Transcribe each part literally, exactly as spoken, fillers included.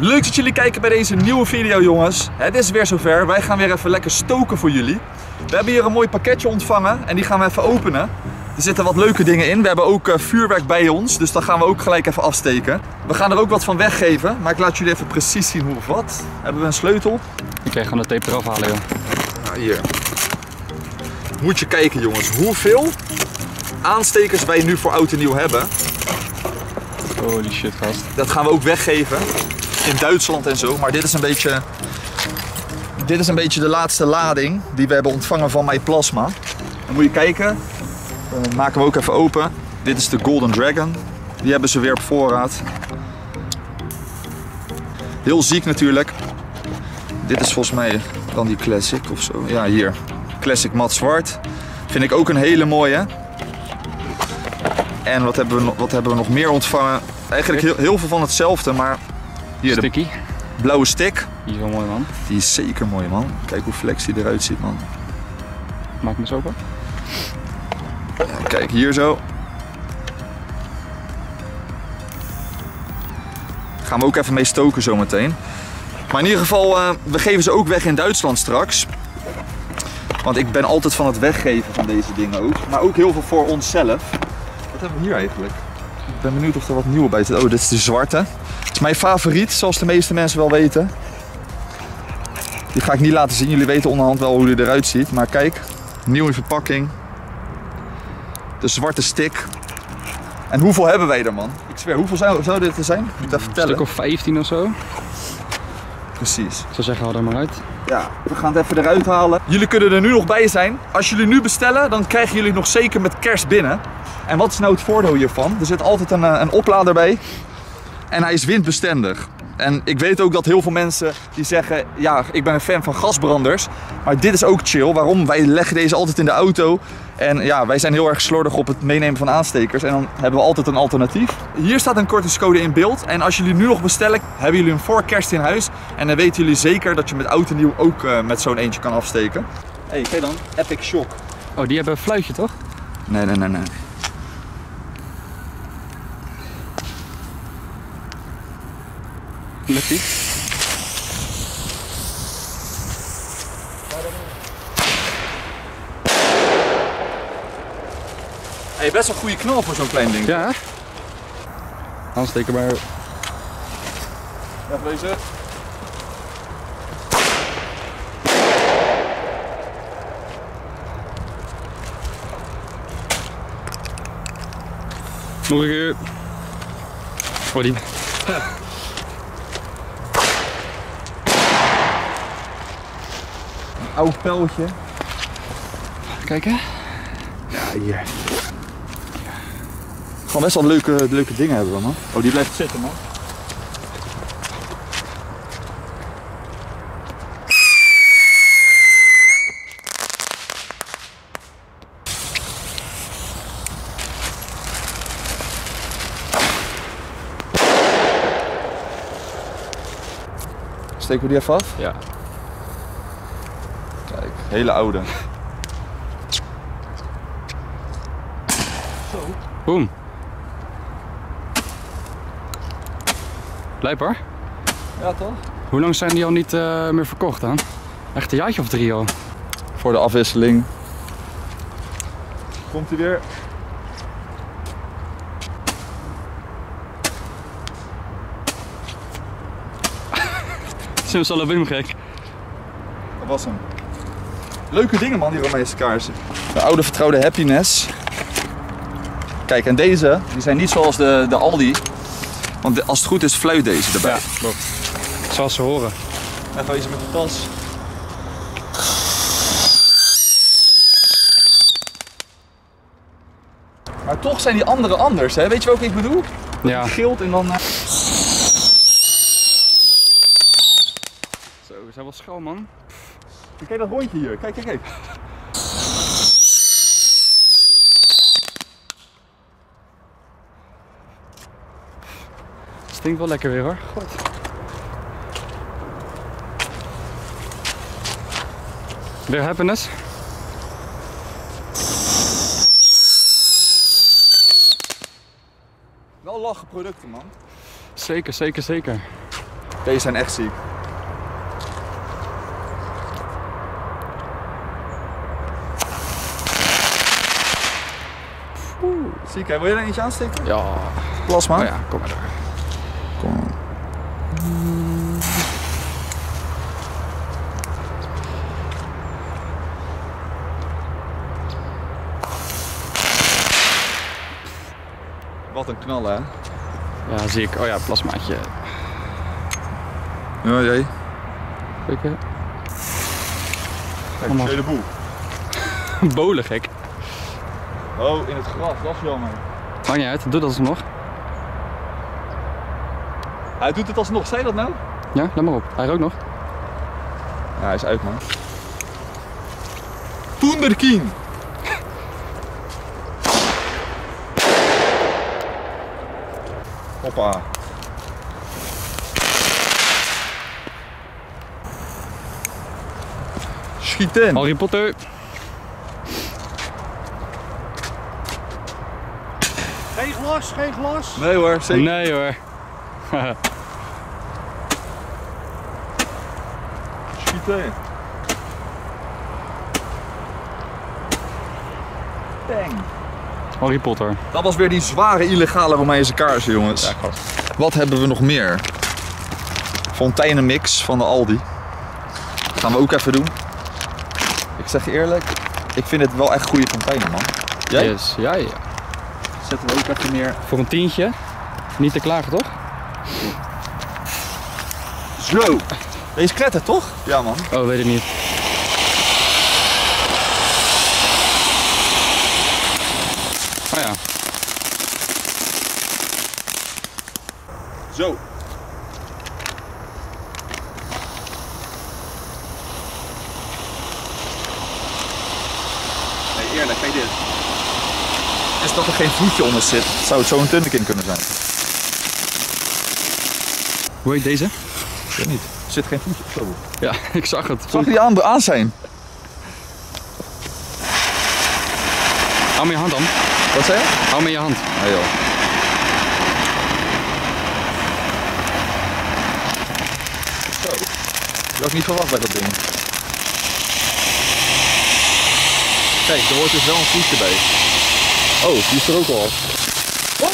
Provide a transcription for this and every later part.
Leuk dat jullie kijken bij deze nieuwe video, jongens. Het is weer zover. Wij gaan weer even lekker stoken voor jullie. We hebben hier een mooi pakketje ontvangen en die gaan we even openen. Er zitten wat leuke dingen in. We hebben ook uh, vuurwerk bij ons, dus dat gaan we ook gelijk even afsteken. We gaan er ook wat van weggeven, maar ik laat jullie even precies zien hoe of wat. Hebben we een sleutel? Ik kan gewoon de tape eraf halen, joh. Nou, hier. Moet je kijken, jongens, hoeveel aanstekers wij nu voor oud en nieuw hebben. Holy shit, gast. Dat gaan we ook weggeven in Duitsland en zo, maar dit is een beetje, dit is een beetje de laatste lading die we hebben ontvangen van MyPlasma. Dan moet je kijken, uh, maken we ook even open. Dit is de Golden Dragon, die hebben ze weer op voorraad. Heel ziek natuurlijk. Dit is volgens mij dan die Classic of zo. Ja, hier. Classic mat zwart. Vind ik ook een hele mooie. En wat hebben we nog, wat hebben we nog meer ontvangen? Eigenlijk heel, heel veel van hetzelfde, maar hier Sticky. De blauwe stick. Die is wel mooi, man. Die is zeker mooi, man. Kijk hoe flex die eruit ziet, man. Maak hem eens open. Ja, kijk, hier zo. Gaan we ook even mee stoken zometeen. Maar in ieder geval, uh, we geven ze ook weg in Duitsland straks. Want ik ben altijd van het weggeven van deze dingen ook. Maar ook heel veel voor onszelf. Wat hebben we hier eigenlijk? Ik ben benieuwd of er wat nieuwe bij zit. Oh, dit is de zwarte. Het is mijn favoriet, zoals de meeste mensen wel weten. Die ga ik niet laten zien. Jullie weten onderhand wel hoe die eruit ziet. Maar kijk, nieuwe verpakking. De zwarte stick. En hoeveel hebben wij er, man? Ik zweer, hoeveel zou, zou dit er zijn? Ik moet even Een tellen. stuk of vijftien of zo. Precies. Ik zou zeggen, haal er maar uit. Ja, we gaan het even eruit halen. Jullie kunnen er nu nog bij zijn. Als jullie nu bestellen, dan krijgen jullie nog zeker met kerst binnen. En wat is nou het voordeel hiervan? Er zit altijd een, een oplader bij. En hij is windbestendig. En ik weet ook dat heel veel mensen die zeggen, ja, ik ben een fan van gasbranders. Maar dit is ook chill. Waarom? Wij leggen deze altijd in de auto. En ja, wij zijn heel erg slordig op het meenemen van aanstekers. En dan hebben we altijd een alternatief. Hier staat een kortingscode in beeld. En als jullie nu nog bestellen, hebben jullie hem voor kerst in huis. En dan weten jullie zeker dat je met oud en nieuw ook uh, met zo'n eentje kan afsteken. Hé, hey, kijk dan. Epic Shock. Oh, die hebben een fluitje, toch? Nee, nee, nee, nee. Lukt die? Hey, best een goede knal voor zo'n klein ding. Ja. Aansteken maar. Even deze. Nog een keer. Oh, die. Een oud pijltje. Kijken. Ja, hier. Gewoon best wel leuke, leuke dingen hebben we, man. Oh, die blijft zitten, man. Steken we die even af? Ja. Kijk, hele oude. Boom. Lijp hoor. Ja, toch? Hoe lang zijn die al niet uh, meer verkocht dan? Echt een jaartje of drie al. Voor de afwisseling. Komt hij weer. Simsalabim gek. Dat was hem. Leuke dingen, man, die Romeinse kaarsen. De oude vertrouwde Happiness. Kijk, en deze, die zijn niet zoals de, de Aldi. Want de, als het goed is, fluit deze erbij. Ja, klopt. Zoals ze horen. Even iets met de tas. Maar toch zijn die andere anders, hè? Weet je welke ik bedoel? Ja. Gilt en dan... Uh... Zo, we zijn wel schel, man. Kijk dat rondje hier. Kijk, kijk, kijk. Stinkt wel lekker weer hoor. God. Weer happiness. Wel lachen producten, man. Zeker, zeker, zeker. Deze zijn echt ziek. Ziek hè, wil je er eentje aansteken? Ja. Plasma? Oh ja, kom maar door. Kom. Wat een knal hè? Ja, zie ik. Oh ja, plasmaatje. Ja, jij. Kijken. Kijk, Allemaal. een hele boel. Bolen gek. Oh, in het gras, dat is jammer. Maakt niet uit, doe dat alsnog. Hij doet het alsnog, zei je dat nou? Ja, let maar op. Hij rookt nog. Ja, hij is uit man. Toenderkien! Hoppa. Schiet in. Harry Potter. Geen glas, geen glas. Nee hoor, zeker. Nee hoor. Schiet in. Bang. Harry Potter. Dat was weer die zware illegale Romeinse kaarsen, jongens. Ja, gast. Wat hebben we nog meer? Fonteinenmix van de Aldi. Gaan we ook even doen. Ik zeg je eerlijk, ik vind het wel echt goede fonteinen, man. Jij? Yes. Ja, ja. Zetten we ook even meer. Voor een tientje. Niet te klagen, toch? Zo. Deze klettert toch? Ja, man. Oh, weet ik niet. Oh ja. Zo. Nee, eerlijk, kijk dit. Is dat er geen voetje onder zit, zou het zo een tunnekin kunnen zijn. Hoe heet deze? Ik weet niet. Er zit geen voetje op zo. Ja, ik zag het. Zag je die aan, aan zijn? Hou me je hand dan. Wat zei je? Hou me je hand. Ah, joh. Zo. Dat had ik niet verwacht bij dat ding. Kijk, er hoort dus wel een voetje bij. Oh, die is er ook al. Oh!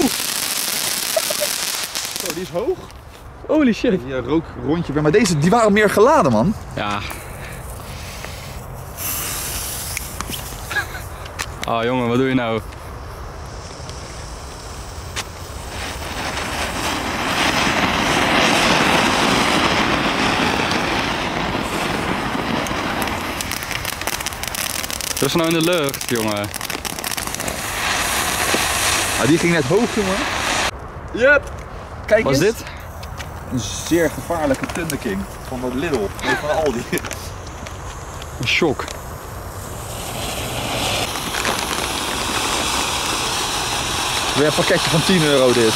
Zo, die is hoog. Holy shit. Die rook rondje weer. Maar deze, die waren meer geladen, man. Ja. Oh jongen, wat doe je nou? Dat is nou in de lucht, jongen. Ah, die ging net hoog, jongen. Yep. Kijk Wat is eens. dit? Een zeer gevaarlijke Thunder King van de Lidl. Nee, van de Aldi. Een shock. Weer een pakketje van tien euro dit.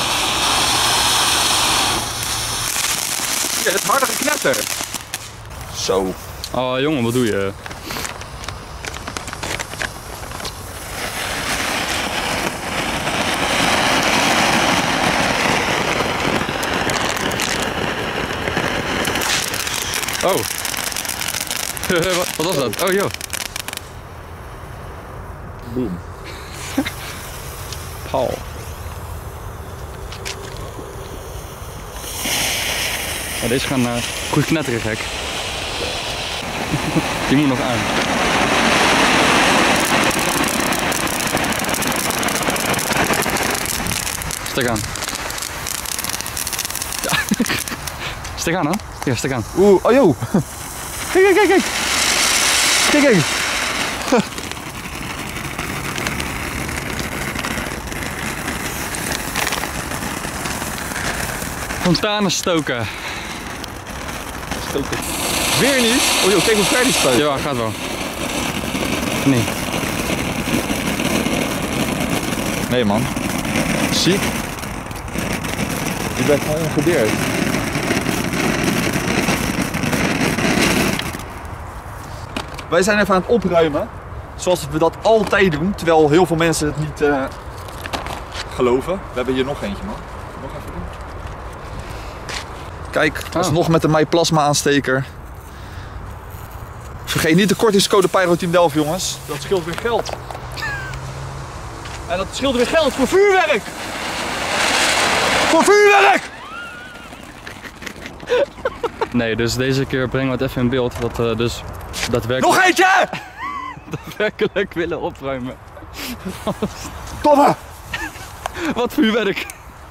Ja, dit is harder geknetter. Zo. Oh jongen, wat doe je? Oh. wat, wat was dat? Oh joh. Boom. Paul. Ja, deze gaan uh, goed knetteren, gek. Die moet nog aan. Stek aan. Ja. Stek aan, hè? Ja, stek aan. Oeh, oh joh. Kijk, kijk, kijk, kijk. Kijk, kijk. Fontanen stoken. Stoken. Weer niet? Oh joh, kijk hoe ver die spuit. Ja, gaat wel. Nee. Nee man. Ziek. Je bent gewoon ongedeerd. Wij zijn even aan het opruimen. Zoals we dat altijd doen. Terwijl heel veel mensen het niet uh, geloven. We hebben hier nog eentje man. Nog even doen. Kijk, alsnog met de MyPlasma aansteker. Vergeet niet de kortingscode PyroTeam Delft, jongens. Dat scheelt weer geld. En dat scheelt weer geld voor vuurwerk! Voor vuurwerk! Nee, dus deze keer brengen we het even in beeld dat we dus daadwerkelijk, Nog eentje! daadwerkelijk willen opruimen. Tomme! Wat vuurwerk!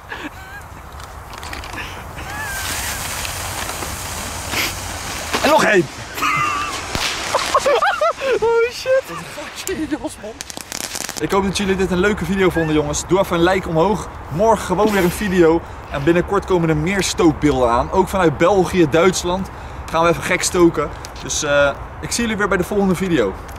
En nog één! Oh shit! Ik hoop dat jullie dit een leuke video vonden, jongens. Doe even een like omhoog. Morgen gewoon weer een video. En binnenkort komen er meer stookbeelden aan. Ook vanuit België, Duitsland gaan we even gek stoken. Dus uh, ik zie jullie weer bij de volgende video.